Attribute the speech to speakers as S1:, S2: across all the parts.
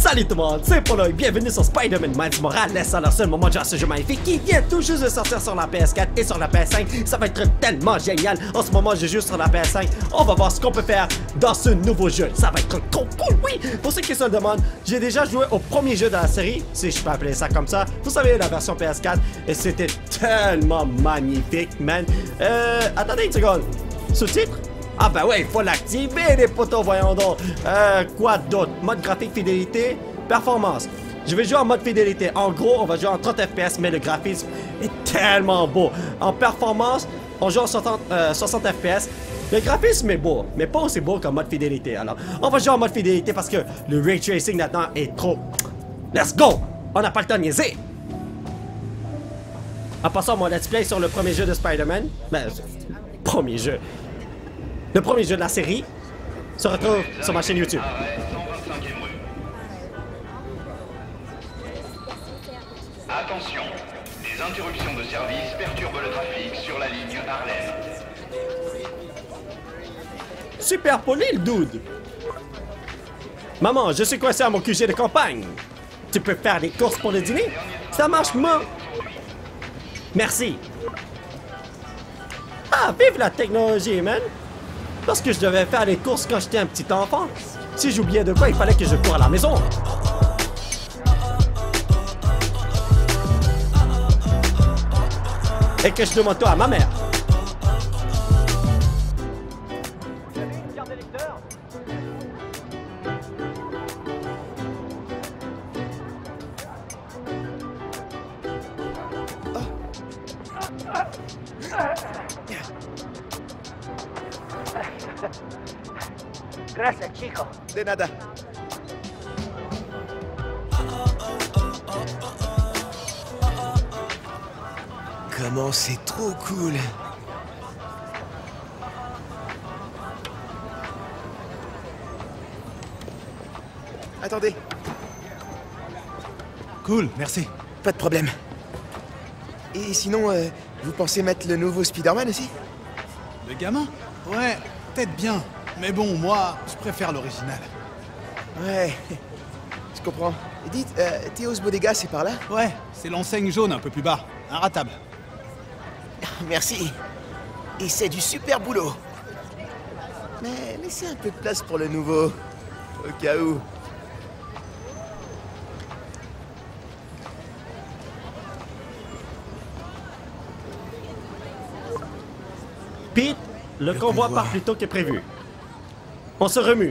S1: Salut tout le monde, c'est Polo et bienvenue sur Spider-Man Miles Morales, alors c'est le moment de jouer à ce jeu magnifique qui vient tout juste de sortir sur la PS4 et sur la PS5. Ça va être tellement génial. En ce moment, je joue sur la PS5. On va voir ce qu'on peut faire dans ce nouveau jeu. Ça va être trop cool, oui. Pour ceux qui se le demandent, j'ai déjà joué au premier jeu de la série, si je peux appeler ça comme ça. Vous savez, la version PS4, et c'était tellement magnifique, man. Attendez une seconde. Sous-titres? Ah ben ouais, il faut l'activer les potos, voyons donc. Quoi d'autre? Mode graphique, fidélité, performance. Je vais jouer en mode fidélité. En gros, on va jouer en 30 FPS, mais le graphisme est tellement beau. En performance, on joue en 60 FPS. Le graphisme est beau, mais pas aussi beau qu'en mode fidélité. Alors, on va jouer en mode fidélité parce que le ray tracing maintenant est trop... Let's go! On n'a pas le temps de niaiser! En passant mon let's play sur le premier jeu de Spider-Man, premier jeu de la série se retrouve sur ma chaîne YouTube.
S2: Attention, des interruptions de service perturbent le trafic sur la ligne Harlem.
S1: Super poli le dude! Maman, je suis coincé à mon QG de campagne. Tu peux faire des courses pour le dîner? Ça marche, moi! Merci! Ah, vive la technologie, man! Parce que je devais faire les courses quand j'étais un petit enfant. Si j'oubliais de quoi, il fallait que je cours à la maison. Et que je demande tout à ma mère.
S3: Gracias, chico.
S4: De nada. Comment c'est trop cool. Attendez.
S5: Cool, merci.
S4: Pas de problème. Et sinon, vous pensez mettre le nouveau Spider-Man aussi?
S5: Le gamin? Ouais, peut-être bien. Mais bon, moi, je préfère l'original.
S4: Ouais, je comprends. Et dites, Théo's Bodega, c'est par là?
S5: Ouais, c'est l'enseigne jaune un peu plus bas. Inratable.
S4: Merci. Et c'est du super boulot. Mais laissez un peu de place pour le nouveau. Au cas où.
S1: Pete, le convoi part plus tôt que prévu. On se remue.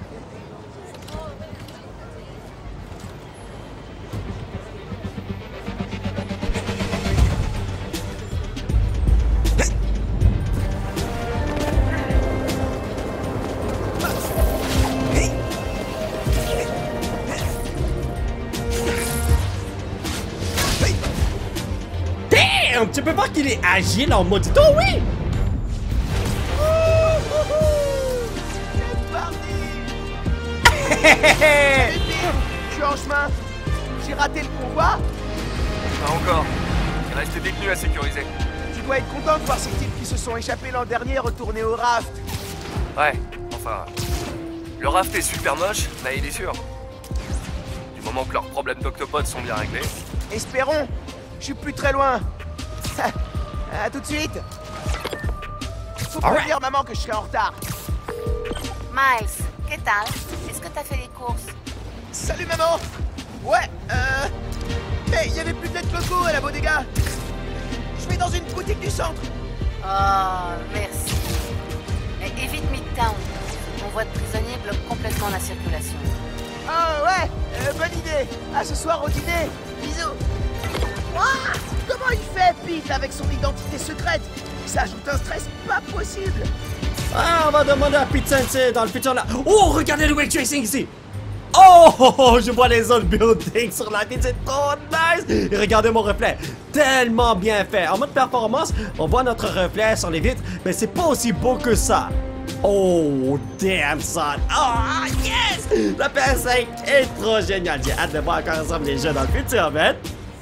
S1: Damn! Tu peux voir qu'il est agile en mode... Oh oui!
S4: Je suis en chemin. J'ai raté le convoi.
S6: Pas encore. Il reste des détenus à sécuriser.
S4: Tu dois être content de voir ces types qui se sont échappés l'an dernier retourner au raft.
S6: Ouais, enfin... Le raft est super moche, mais il est sûr. Du moment que leurs problèmes d'octopodes sont bien réglés.
S4: Espérons. Je suis plus très loin. À tout de suite. Faut pas dire maman que je serai en retard.
S7: Miles, ¿qué tal? Est-ce que t'as fait les courses?
S4: Salut maman. Ouais, mais il y avait plus de lait de coco à la bodega. Je vais dans une boutique du centre.
S7: Oh, merci. Et évite Midtown. Mon voie de prisonnier bloque complètement la circulation.
S4: Ah ouais, bonne idée. À ce soir au dîner. Bisous. Ouah, comment il fait, Pete, avec son identité secrète? Ça ajoute un stress pas possible.
S1: Ah, on va demander à Pete Sensei dans le futur là. Oh, regardez le ray tracing ici. Oh, je vois les autres buildings sur la ville, c'est trop nice. Et regardez mon reflet, tellement bien fait. En mode performance, on voit notre reflet sur les vitres, mais c'est pas aussi beau que ça. Oh, damn son. Oh, yes. La PS5 est trop géniale. J'ai hâte de voir encore ensemble les jeux dans le futur, man.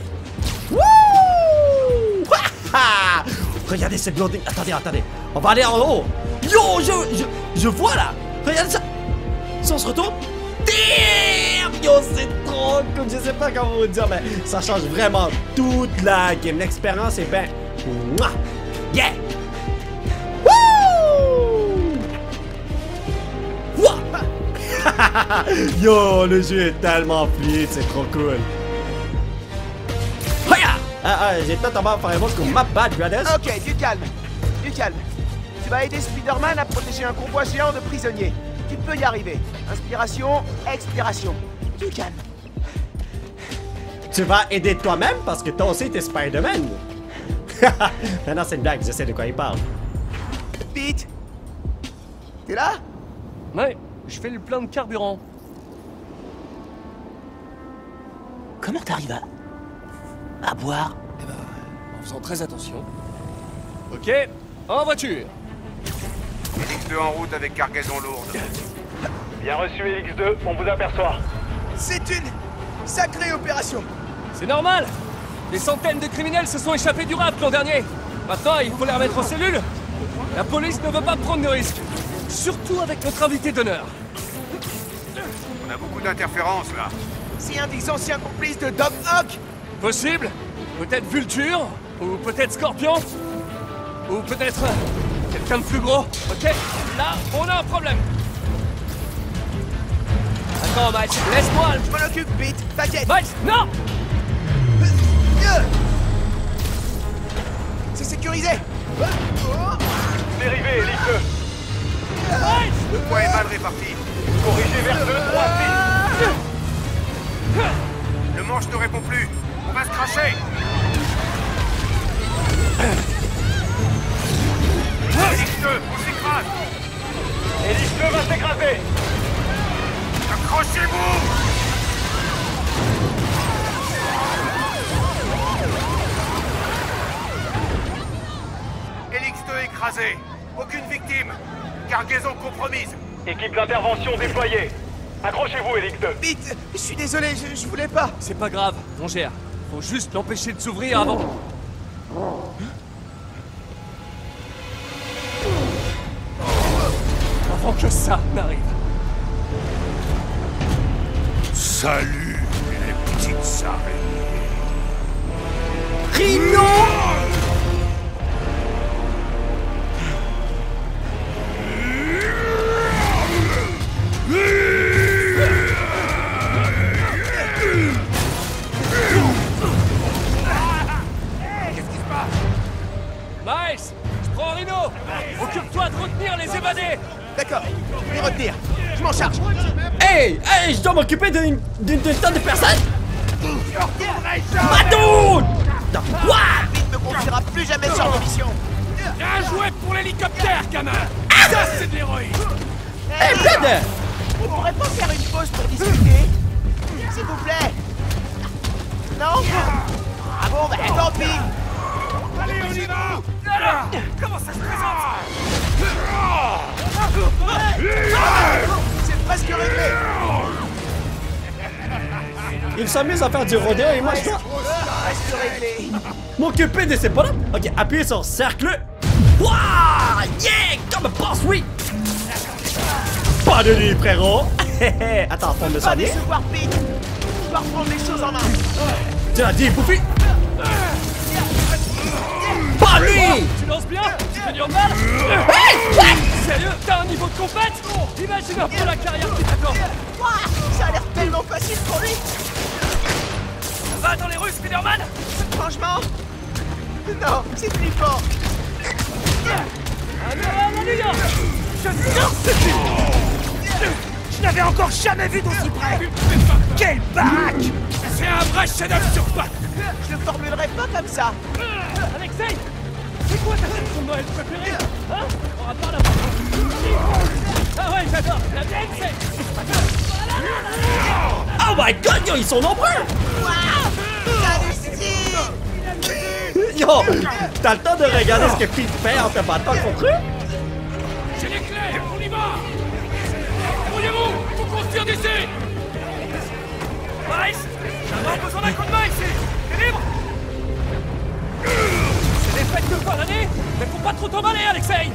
S1: Wouh! Regardez ce building. Attendez. On va aller en haut. Yo, je vois là. Regardez ça. Si on se retourne. Damn! Yo, c'est écoute, je sais pas comment vous dire, mais ça change vraiment toute la game. L'expérience est ben... Mouah! Yeah! Wouh! Wouah! Yo, le jeu est tellement fluide, c'est trop cool. J'ai totalement fait un mot comme ma bad, brothers.
S4: Ok, du calme. Du calme. Tu vas aider Spider-Man à protéger un convoi géant de prisonniers. Tu peux y arriver. Inspiration, expiration. Du calme.
S1: Tu vas aider toi-même parce que toi aussi t'es Spider-Man. Non, c'est une blague, je sais de quoi il parle.
S4: Pete! T'es là?
S6: Ouais, je fais le plein de carburant.
S4: Comment t'arrives à boire?
S6: Eh ben, en faisant très attention. Ok, en voiture.
S3: LX2 en route avec cargaison lourde.
S2: Bien reçu, LX2, on vous aperçoit.
S4: C'est une sacrée opération.
S6: C'est normal. Des centaines de criminels se sont échappés du rap l'an dernier. Maintenant, il faut les remettre en cellule. La police ne veut pas prendre de risques. Surtout avec notre invité d'honneur.
S3: On a beaucoup d'interférences là.
S4: C'est un des anciens complices de Doc Ock.
S6: Possible. Peut-être Vulture. Ou peut-être Scorpion. Ou peut-être... quelqu'un de plus gros. Ok, là, on a un problème. Attends, Miles, laisse-moi...
S4: Je m'en occupe, Pete. T'inquiète.
S6: Miles, non!
S4: C'est sécurisé.
S2: Dérivé, LX2.
S6: Miles!
S3: Le poids est mal réparti.
S2: Corrigé vers 2, 3, 6.
S3: Le manche ne répond plus. On va se cracher. LX2, on s'écrase.
S2: LX2 va s'écraser.
S3: Accrochez-vous. LX2 écrasé. Aucune victime. Cargaison compromise.
S2: Équipe d'intervention déployée. Accrochez-vous, LX2.
S4: Pete, je suis désolé, je voulais pas.
S6: C'est pas grave, on gère. Faut juste l'empêcher de s'ouvrir avant... Avant que ça n'arrive.
S3: Salut, les petites araignées.
S1: Rhino!
S6: Miles, je prends Rhino. Occupe-toi de retenir les évadés.
S4: D'accord, les retenir. Je m'en charge.
S1: Hey! Hey! Je dois m'occuper d'une tonne de personnes! Bateau! Quoi?
S4: Pete ne confiera plus jamais ce genre de mission.
S6: Bien joué pour l'hélicoptère, gamin. Ça, c'est de l'héroïsme.
S1: Hey, Bled!
S4: On pourrait pas faire une pause pour discuter? S'il vous plaît. Non? Ah bon, bah tant pis.
S3: Allez, on y va.
S6: Comment ça se présente?
S4: C'est presque réglé.
S1: Il s'amuse à faire du rodéo et moi je dois
S4: Presque réglé.
S1: m'occuper de ces bonhommes. Ok, appuyez sur cercle. Wouah! Yeah! Comme un boss, oui! Pas de nuit, frérot! Attends, faut me
S4: Pas
S1: soigner.
S4: décevoir Pete. Je dois reprendre les choses en main.
S1: Tu l'as dit, Bouffi! Pas lui!
S6: Tu lances bien? Tu fais du handball? Sérieux? T'as un niveau de compète? Imagine un peu la carrière qui t'attend.
S4: Ouah, ça a l'air tellement facile pour lui.
S6: Va dans les rues, Spider-Man!
S4: Franchement, non, c'est plus fort.
S6: Alléluia! Je n'avais encore jamais vu d'aussi près! Quelle baraque! C'est un vrai chef-d'œuvre sur pattes!
S4: Je le formulerai pas comme ça.
S6: Alexei! C'est quoi ta chanson de Noël préférée? Hein? On va pas la... Ah ouais, j'adore! La mienne, c'est...
S1: Oh my god, yo, ils sont nombreux! Yo! T'as le temps de regarder ce que Pete fait en te battant contre eux?
S6: J'ai les clés! On y va! Débrouillez-vous! Faut qu'on se tire d'ici! Miles! J'avais besoin d'un coup de main ici! T'es libre? C'est des fêtes de fin d'année, mais faut pas trop t'emballer, Alexei!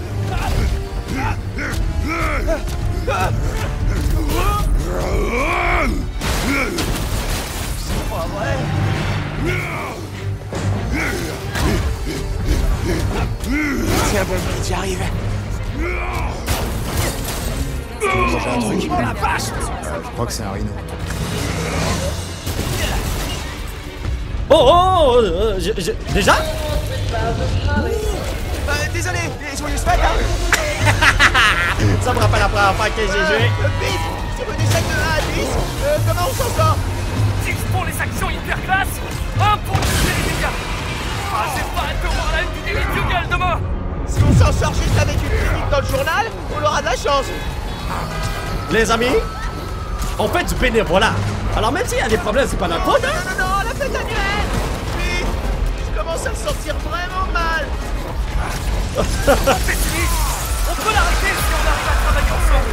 S3: bon, j'arrive.
S5: J'ai un truc.
S4: Oh la vache!
S5: Je crois que c'est un rhino.
S1: Oh, déjà?
S4: Désolé, et joyeuses fêtes, hein!
S1: Ça me rappelle la première fois que j'ai joué.
S4: Pete, sur une échelle de 1 à 10, comment on s'en sort?
S6: 10 pour les actions hyper classes, 1 pour les dégâts. Ah, j'ai pas hâte de voir la une du Daily Bugle demain.
S4: Si on s'en sort juste avec une critique dans le journal, on aura de la chance.
S1: Les amis, on fait du bénévolat. Alors même s'il y a des problèmes, c'est pas notre faute, hein?
S4: Non, la fête annuelle! Pete, je commence à me sentir vraiment mal.
S6: Pessimiste, on peut l'arrêter si on arrive à travailler ensemble.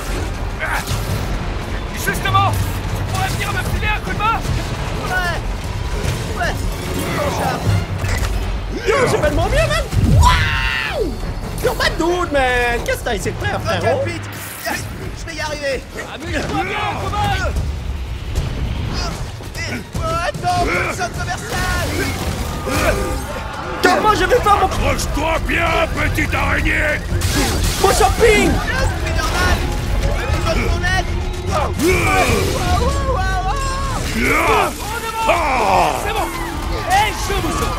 S6: Justement, tu pourrais venir me filer un coup de main?
S4: Ouais, bon chat.
S1: Yo, j'ai fait de mon mieux, man! Wow! Yo, ma dude, man! Qu'est-ce que t'as essayé de faire, frérot?
S4: Ok, Pete, je vais y arriver.
S6: Amuse-toi bien, cobaye!
S4: Attends, personne commercial!
S1: Comment je vais faire mon
S3: Accroche-toi bien, petite araignée!
S1: shopping?
S4: Spider-Man! Besoin de ton aide!
S6: C'est bon! Hey, je vous sauve!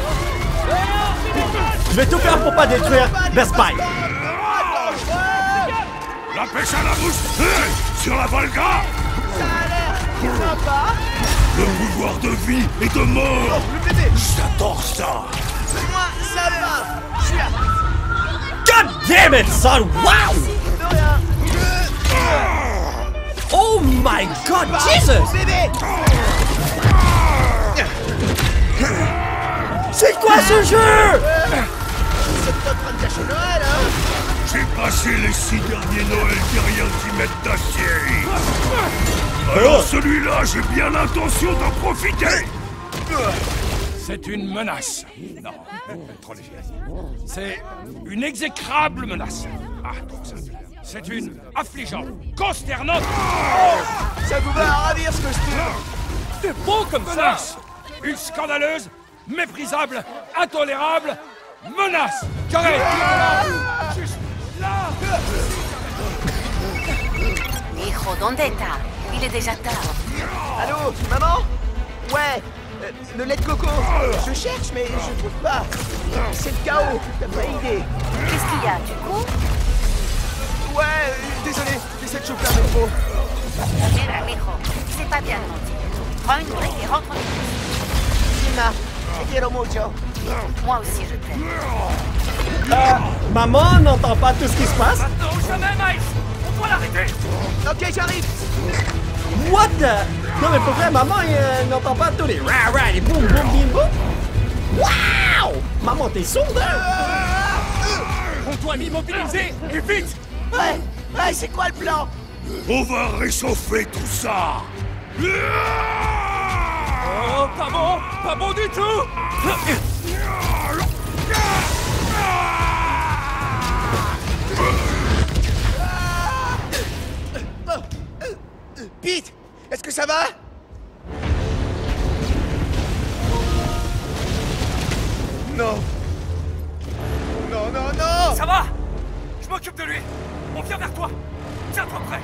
S1: Je vais tout faire pour pas détruire Best Buy.
S3: La pêche à la mouche sur la Volga!
S4: Ça a l'air sympa!
S3: Le pouvoir de vie et de mort!
S4: Le bébé!
S3: J'adore ça!
S4: Moi, ça va! Je suis là!
S1: God damn it, son! Wow!
S4: De rien!
S1: Oh my God, Jesus!
S4: Bébé!
S1: C'est quoi ce jeu?
S4: C'est en train de cacher Noël, hein?
S3: J'ai passé les 6 derniers Noëls derrière 10 mètres d'acier! Alors celui-là, j'ai bien l'intention d'en profiter! C'est une menace. Non, trop léger. C'est une exécrable menace. Ah, trop simple. C'est une affligeante, consternante...
S4: Ça vous va à ravir ce que je trouve!
S6: C'est beau comme ça!
S3: menace! Une scandaleuse, méprisable, intolérable menace! Carré! Juste là!
S7: Hijo, ¿dónde está? Il est déjà tard.
S4: Allô, maman? Ouais, le lait de coco. Je cherche, mais je trouve pas. C'est le chaos, t'as pas idée.
S7: Qu'est-ce qu'il y a? Tu cours?
S4: Ouais, désolé, j'essaie de choper un métro.
S7: Mira, mijo, c'est pas bien gentil. Prends une brique et rentre.
S4: Gina, te quiero mucho.
S7: Moi aussi, je t'aime.
S1: Maman n'entend pas tout ce qui se passe?
S6: Maintenant ou jamais, Miles! On doit l'arrêter!
S4: Ok, j'arrive.
S1: What the? Non mais pour vrai, maman n'entend pas tous les ra ra, les boum boum bim boum. Wow! Maman, t'es sourde, hein?
S6: On doit l'immobiliser! Et vite!
S4: Ouais, c'est quoi le plan?
S3: On va réchauffer tout ça!
S6: Oh, pas bon du tout!
S4: Pete, est-ce que ça va? Non. Non.
S6: Ça va? Je m'occupe de lui! On vient vers toi! Tiens-toi prêt!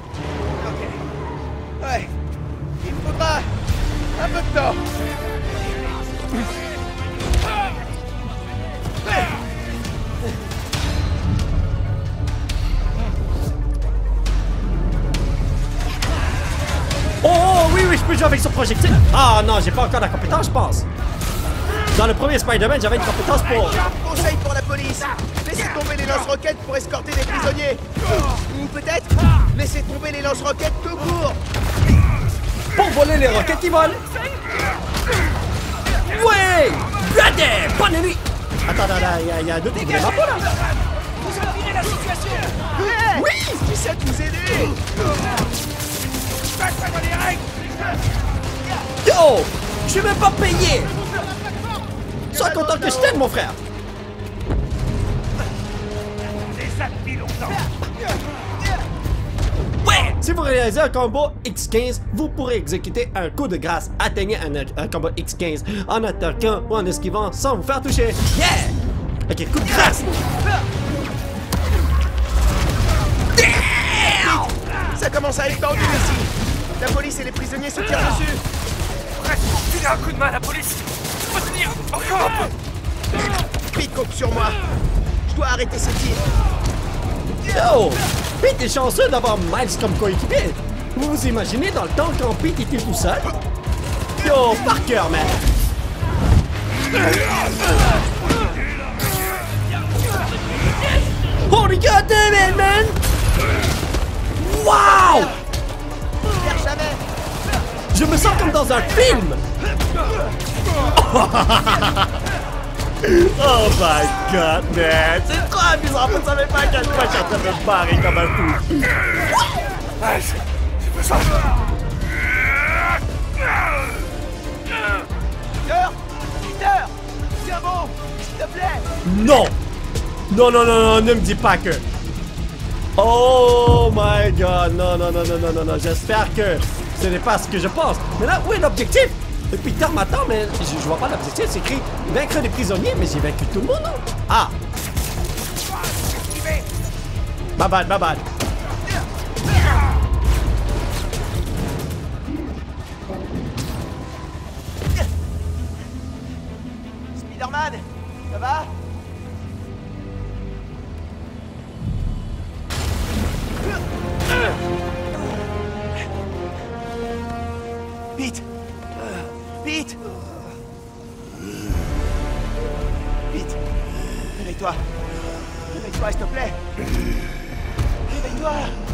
S4: Ok. Ouais. Il me faudra un peu de temps.
S1: Oh oui, je peux jouer avec ce projectile. Ah non, j'ai pas encore la compétence, je pense. Dans le premier Spider-Man, j'avais une compétence pour...
S4: Conseil pour la police. Laissez tomber les lance-roquettes pour escorter des prisonniers. Ou peut-être, laissez tomber les lance-roquettes tout court.
S1: Pour voler les roquettes qui volent. Ouais! Regardez! Bonne nuit! Attends, il y a deux trucs vraiment pas là!
S6: Vous empirez la situation!
S4: Hey, oui, j'essaie de vous aider.
S1: Yo! Je suis même pas payé! Sois content que je t'aide, mon frère! Ouais! Si vous réalisez un combo X15, vous pourrez exécuter un coup de grâce. Atteignez un combo X15 en attaquant ou en esquivant sans vous faire toucher. Yeah! Ok, coup de grâce!
S4: Ça commence à être tendu ici. La police et les prisonniers se tirent dessus.
S6: Bref, filer un coup de main à la police. Faut tenir encore un peu.
S4: Pete compte sur moi. Je dois arrêter ces tirs.
S1: Yo! Pete est chanceux d'avoir Miles comme coéquipier. Vous vous imaginez dans le temps quand Pete était tout seul? Yo, Parker, man! Holy goddamn, man! Wow!
S4: Perds jamais.
S1: Je me sens comme dans un film! Oh my god, man! C'est trop amusant, vous savez pas à quel point je suis en train de me barrer comme un fou!
S6: Ouais, j'ai besoin.
S4: Peter! Tiens bon, s'il te plaît.
S1: Non! Non, non, non, non, ne me dis pas que... Oh my god, non, non, non, non, non, non, non, j'espère que ce n'est pas ce que je pense. Mais là, où est l'objectif? Peter m'attend, mais je vois pas l'objectif, c'est écrit vaincre les prisonniers, mais j'ai vaincu tout le monde, non? Ah! Ma bad, ma bad.
S4: Spider-Man, ça va? Pete! Pete! Pete! Réveille-toi! Réveille-toi, s'il te plaît! Réveille-toi!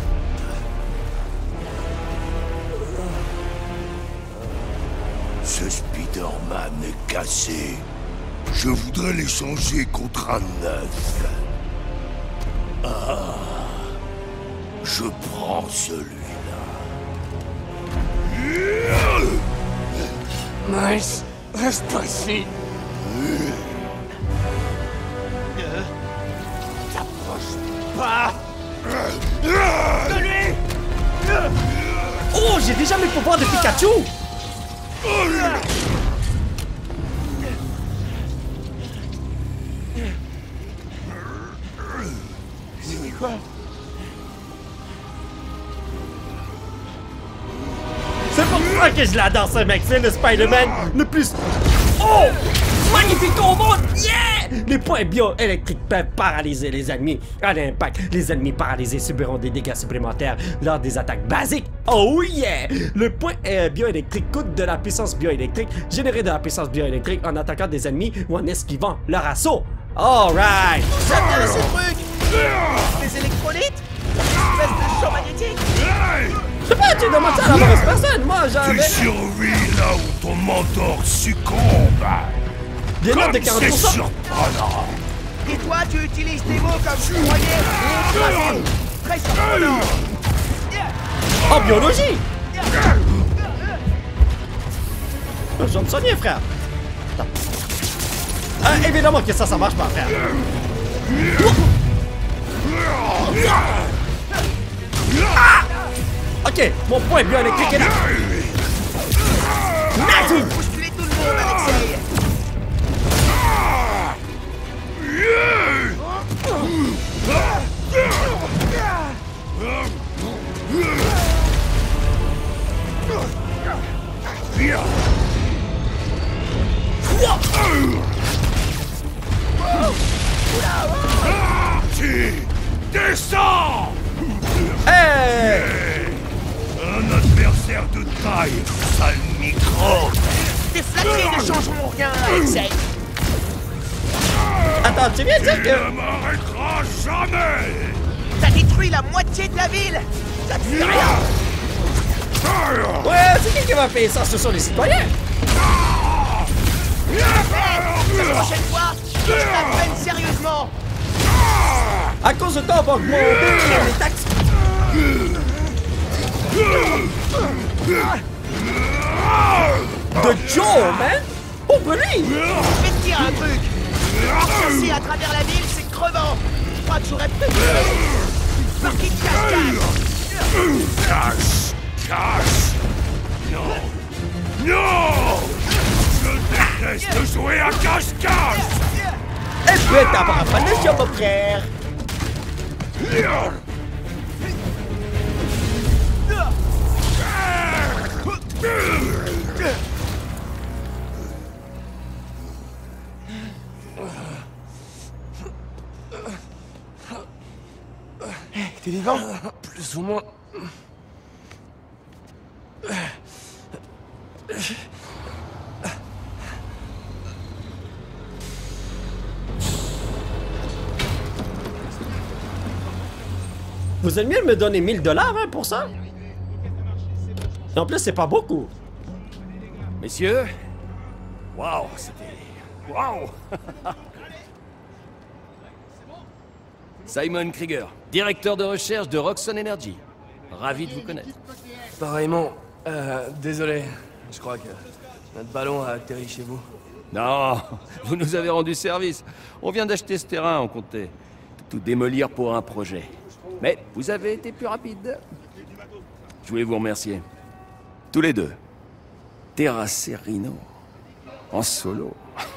S3: Ce Spider-Man est cassé. Je voudrais l'échanger contre un neuf. Ah, je prends celui-là.
S6: Miles, reste pas ici.
S4: T'approches pas! De lui!
S1: Oh, j'ai déjà mes pouvoirs de Pikachu!
S4: C'est quoi?
S1: C'est pour ça que je l'adore, ce mec. C'est le Spider-Man le plus... Oh! Magnifique au monde! Yeah! Les points bioélectriques peuvent paralyser les ennemis. À l'impact, les ennemis paralysés subiront des dégâts supplémentaires lors des attaques basiques. Oh yeah! Le point bioélectrique coûte de la puissance bioélectrique, générer de la puissance bioélectrique en attaquant des ennemis ou en esquivant leur assaut. Alright!
S4: J'aime bien ces trucs! Des électrolytes? Espèce de champ magnétique?
S1: Je sais pas, tu demandes ça à la mauvaise personne. Moi,
S3: Tu
S1: j'avais...
S3: survis là où ton mentor succombe.
S1: Des notes de
S3: Comme
S1: 40%.
S3: c'est surprenant.
S4: Et toi, tu utilises des mots comme foyer et écraser. Très surprenant.
S1: En biologie! Je vais me soigner, frère. Attends. Évidemment que ça marche pas, frère. Ah! Ok, mon point bioélectrique est là. Nazi!
S4: Bousculer tout le monde, Alexei.
S3: Descends!
S1: Hey!
S3: Un adversaire de taille, sale micro!
S4: Tes flatteries ne changeront rien, Alexei.
S1: Attends, tu viens de dire
S3: Tu
S1: que...
S3: ne m'arrêteras jamais!
S4: T'as détruit la moitié de la ville. Ça te fait rien.
S1: Ouais, c'est qui va payer ça? Ce sont les citoyens!
S4: La prochaine fois, je t'appelle sérieusement.
S1: À cause de toi, on va augmenter les taxes! De Joe, man! Pauvre lui!
S4: Je vais te dire un truc. Chasser à travers la ville, c'est crevant. Je crois que j'aurais préféré une partie de cache-cache.
S3: Cache! Non! Non! Je déteste jouer à cache-cache!
S1: Eh ben, t'as pas le job, mon frère.
S4: T'es vivant?
S6: Plus ou moins.
S1: Vous êtes mieux de me donner 1000 $ hein, pour ça? Et en plus, c'est pas beaucoup.
S6: Messieurs, waouh, c'était... Waouh. Simon Krieger, directeur de recherche de Roxxon Energy. Ravi de vous connaître. Pareillement, désolé, je crois que notre ballon a atterri chez vous. Non, vous nous avez rendu service. On vient d'acheter ce terrain, on comptait tout démolir pour un projet. Mais vous avez été plus rapide. Je voulais vous remercier. Tous les deux. Terrasser Rhino. En solo.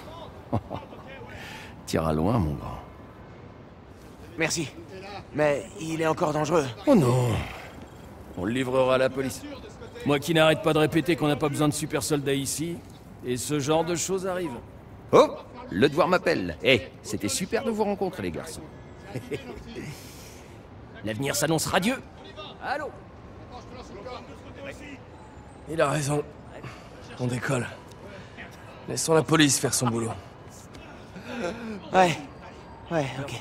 S6: T'iras loin, mon grand.
S4: Merci. Mais il est encore dangereux.
S6: Oh non. On le livrera à la police. Moi qui n'arrête pas de répéter qu'on n'a pas besoin de super soldats ici, et ce genre de choses arrive. Oh, le devoir m'appelle. Eh, c'était super de vous rencontrer, les garçons. L'avenir s'annonce radieux. Allô? Il a raison. On décolle. Laissons la police faire son boulot.
S4: Ouais, ok.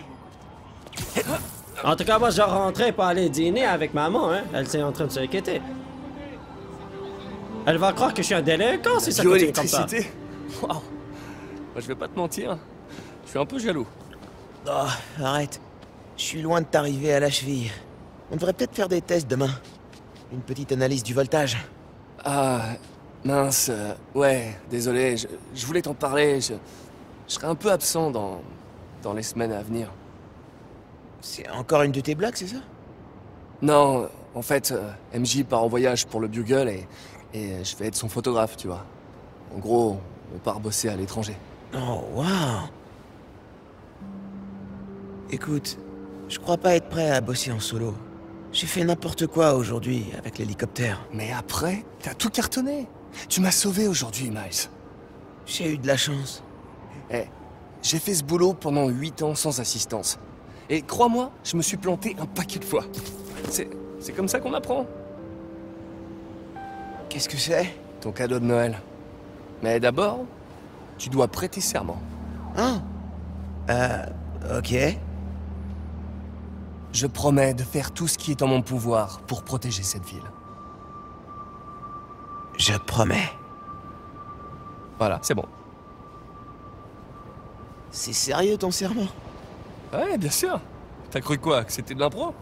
S1: En tout cas, moi, je rentrais pour aller dîner avec maman, hein. Elle s'est en train de s'inquiéter. Elle va croire que je suis un délinquant si ça continue comme ça.
S6: Wow. Moi, je vais pas te mentir. Je suis un peu jaloux.
S4: Oh, arrête. Je suis loin de t'arriver à la cheville. On devrait peut-être faire des tests demain. Une petite analyse du voltage.
S6: Ah, mince. Ouais, désolé. Je voulais t'en parler. Je serai un peu absent dans les semaines à venir.
S4: C'est encore une de tes blagues, c'est ça?
S6: Non, en fait, MJ part en voyage pour le Bugle et je vais être son photographe, tu vois. En gros, on part bosser à l'étranger.
S4: Oh, waouh! Écoute, je crois pas être prêt à bosser en solo. J'ai fait n'importe quoi aujourd'hui avec l'hélicoptère.
S6: Mais après, t'as tout cartonné. Tu m'as sauvé aujourd'hui, Miles.
S4: J'ai eu de la chance.
S6: Eh, j'ai fait ce boulot pendant 8 ans sans assistance. Et crois-moi, je me suis planté un paquet de fois. C'est comme ça qu'on apprend.
S4: Qu'est-ce que c'est?
S6: Ton cadeau de Noël. Mais d'abord, tu dois prêter serment.
S4: Hein? Ok.
S6: Je promets de faire tout ce qui est en mon pouvoir pour protéger cette ville.
S4: Je promets.
S6: Voilà, c'est bon.
S4: C'est sérieux ton serment?
S6: Ouais, bien sûr. T'as cru quoi? Que c'était de l'impro?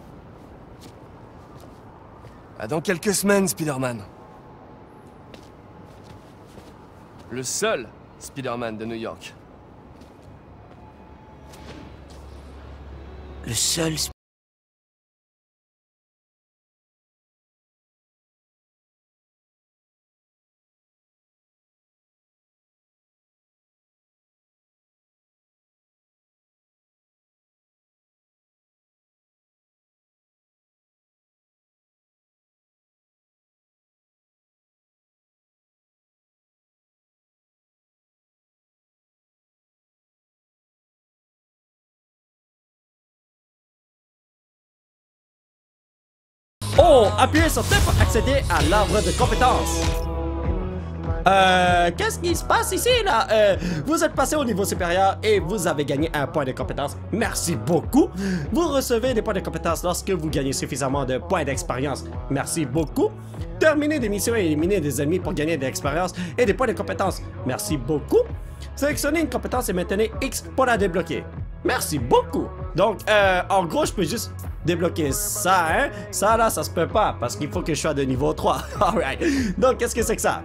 S6: Ah, dans quelques semaines, Spider-Man. Le seul Spider-Man de New York.
S4: Le seul...
S1: Oh, appuyez sur T pour accéder à l'arbre de compétences. Qu'est-ce qui se passe ici, là? Vous êtes passé au niveau supérieur et vous avez gagné un point de compétence. Merci beaucoup. Vous recevez des points de compétence lorsque vous gagnez suffisamment de points d'expérience. Merci beaucoup. Terminez des missions et éliminez des ennemis pour gagner de l'expérience et des points de compétence. Merci beaucoup. Sélectionnez une compétence et maintenez X pour la débloquer. Merci beaucoup. Donc, en gros, je peux juste débloquer ça, hein? Ça, là, ça se peut pas parce qu'il faut que je sois de niveau 3. Alright. Donc, qu'est-ce que c'est que ça?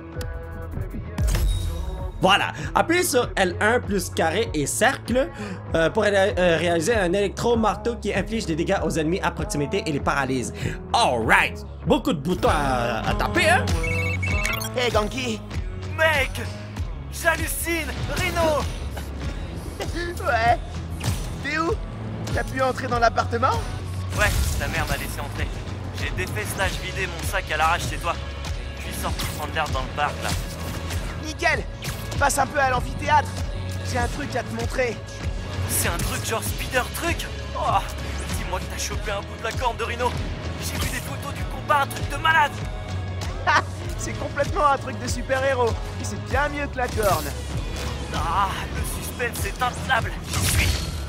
S1: Voilà. Appuyez sur L1 plus carré et cercle pour réaliser un électro-marteau qui inflige des dégâts aux ennemis à proximité et les paralyse. Alright. Beaucoup de boutons à taper, hein?
S4: Hey, Ganki!
S8: Mec! J'hallucine! Rhino!
S4: Ouais. T'es où? T'as pu entrer dans l'appartement?
S8: Ouais, ta mère m'a laissé entrer. J'ai défait / vidé mon sac à l'arrache chez toi. Je suis sorti prendre l'air dans le parc, là.
S4: Nickel. Passe un peu à l'amphithéâtre. J'ai un truc à te montrer.
S8: C'est un truc genre speeder truc. Oh, dis-moi que t'as chopé un bout de la corne de Rhino. J'ai vu des photos du combat, un truc de malade.
S4: Ha! C'est complètement un truc de super-héros. Et c'est bien mieux que la corne.
S8: Ah, le suspense est intenable. J'y suis.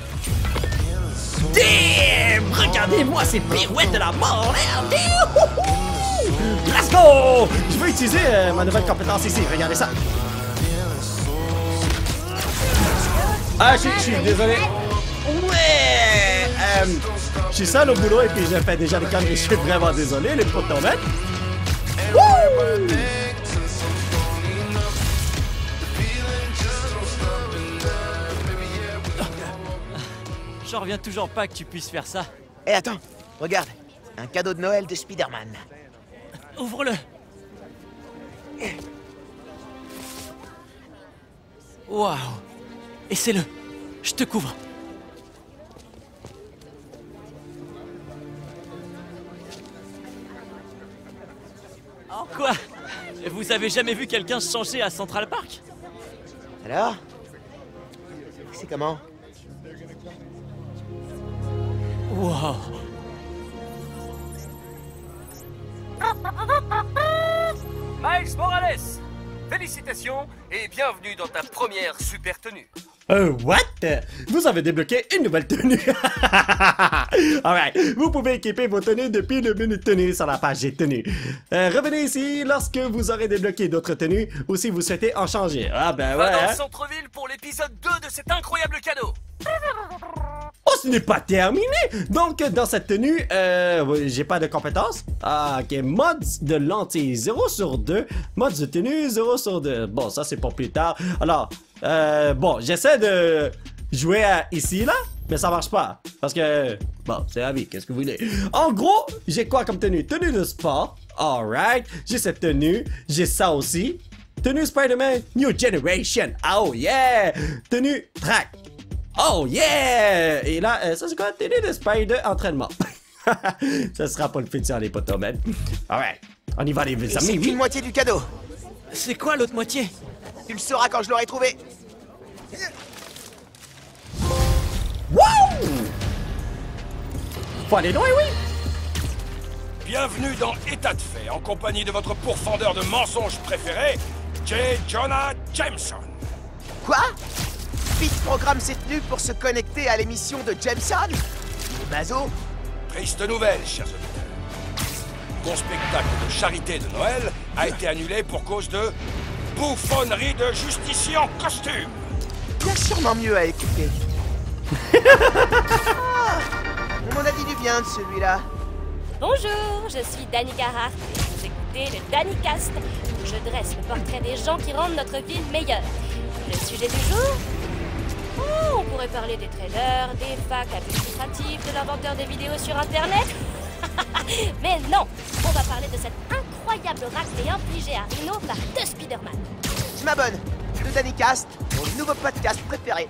S1: Damn! Regardez-moi ces pirouettes de la mort! Let's go! Je vais utiliser ma nouvelle compétence ici. Regardez ça. Ah, je suis désolé. Ouais! Je suis seul au boulot et puis je fais déjà des conneries. Je suis vraiment désolé, les potos, man.
S8: J'en reviens toujours pas que tu puisses faire ça.
S4: Eh, attends. Regarde. Un cadeau de Noël de Spider-Man.
S8: Ouvre-le. Waouh. Essaie-le. Je te couvre. Quoi? Vous avez jamais vu quelqu'un se changer à Central Park?
S4: Alors? C'est comment?
S8: Wow. Miles Morales, félicitations et bienvenue dans ta première super tenue.
S1: What? Vous avez débloqué une nouvelle tenue. Alright, vous pouvez équiper vos tenues depuis le menu tenue sur la page des tenues. Revenez ici lorsque vous aurez débloqué d'autres tenues ou si vous souhaitez en changer. Ah ben ouais.
S8: Va dans le centre-ville pour l'épisode 2 de cet incroyable cadeau.
S1: Oh, ce n'est pas terminé! Donc, dans cette tenue, j'ai pas de compétences. Ah, ok. Mods de lentilles 0 sur 2. Mods de tenue 0 sur 2. Bon, ça, c'est pour plus tard. Alors, bon, j'essaie de jouer ici, là, mais ça marche pas. Parce que, bon, c'est la vie, qu'est-ce que vous voulez? En gros, j'ai quoi comme tenue? Tenue de sport. Alright. J'ai cette tenue. J'ai ça aussi. Tenue Spider-Man New Generation. Oh, yeah! Tenue track. Oh yeah! Et là, ça c'est quoi? Tenue de Spider entraînement. Ça sera pas le futur, les potos, man. Alright, on y va, les
S4: C'est
S1: amis.
S4: une moitié du cadeau.
S8: C'est quoi l'autre moitié?
S4: Tu le sauras quand je l'aurai trouvé.
S1: Wouh! Faut aller loin, oui!
S3: Bienvenue dans État de fait, en compagnie de votre pourfendeur de mensonges préféré, J. Jonah Jameson.
S4: Quoi? Pete programme ses tenues pour se connecter à l'émission de Jameson? Mazo?
S3: Triste nouvelle, chers auditeurs. Mon spectacle de charité de Noël a été annulé pour cause de bouffonnerie de justicier en costume.
S4: Il y a sûrement mieux à écouter. Ah, on m'en a dit du bien de celui-là.
S9: Bonjour, je suis Danica Hart et vous écoutez le DaniCast, où je dresse le portrait des gens qui rendent notre ville meilleure. Le sujet du jour? Oh, on pourrait parler des trailers, des facs administratifs, de l'inventeur des vidéos sur Internet. Mais non, on va parler de cette incroyable raclée infligée à Rhino par deux Spider-Man.
S4: Je m'abonne. Le DaniCast, mon nouveau podcast préféré.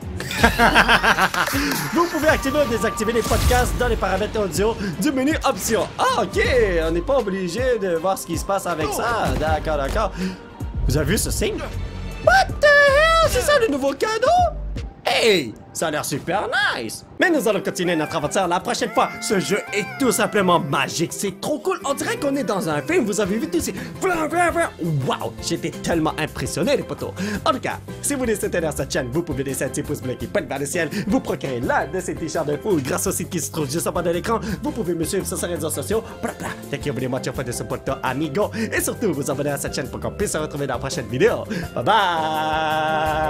S1: Vous pouvez activer ou désactiver les podcasts dans les paramètres audio du menu options. Ah, ok, on n'est pas obligé de voir ce qui se passe avec ça. D'accord, d'accord. Vous avez vu ce signe? What the hell? C'est ça le nouveau cadeau? Hey! Ça a l'air super nice! Mais nous allons continuer notre aventure la prochaine fois. Ce jeu est tout simplement magique. C'est trop cool. On dirait qu'on est dans un film. Vous avez vu tous ces... Wow! J'étais tellement impressionné, les potos. En tout cas, si vous voulez soutenir cette chaîne, vous pouvez laisser un petit pouce bleu qui pointe vers le ciel. Vous procurez l'un de ces t-shirts de fou grâce au site qui se trouve juste en bas de l'écran. Vous pouvez me suivre sur ces réseaux sociaux. Dès que vous voulez mucho de ce poto amigo. Et surtout, vous abonner à cette chaîne pour qu'on puisse se retrouver dans la prochaine vidéo. Bye bye!